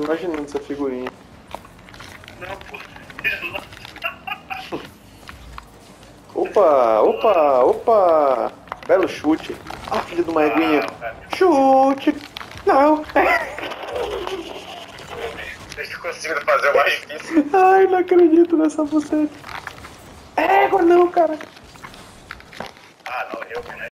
imaginando essa figurinha. Não, pô. Opa, opa, opa! Belo chute. Ah, filho de uma eguinha. Chute! Não! Deixa eu conseguir fazer o mais difícil. Ai, não acredito nessa buceta. Égua não, cara. Ah, não, eu, né?